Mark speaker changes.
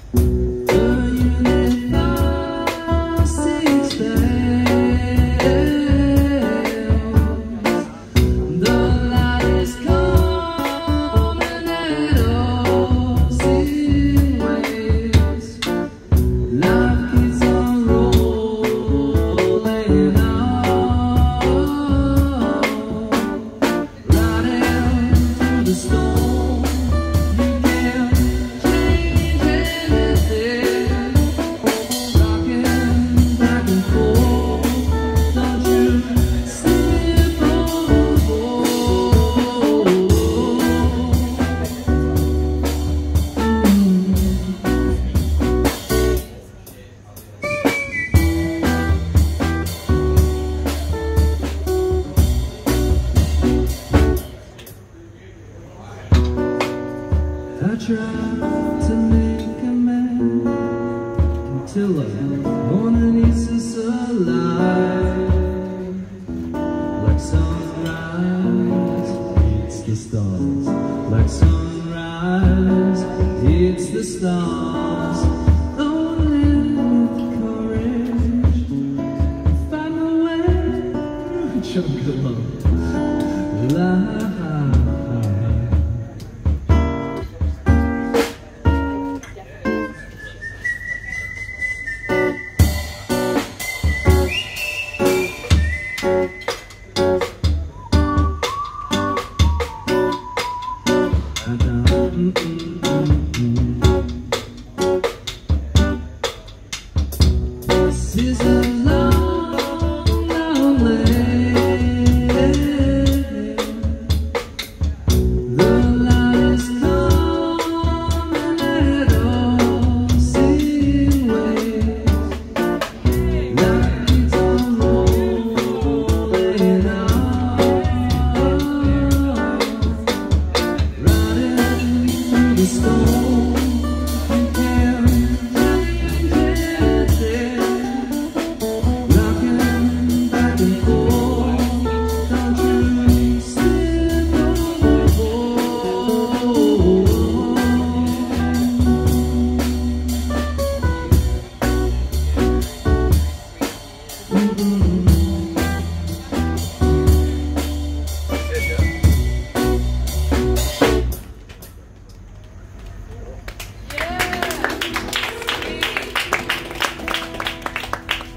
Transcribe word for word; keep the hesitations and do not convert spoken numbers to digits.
Speaker 1: I tried to make a man until the morning is us alive. Like sunrise, it's the stars. Like sunrise, it's the stars. Oh, live with courage, find a way, chunk of love, life. Mm-mm.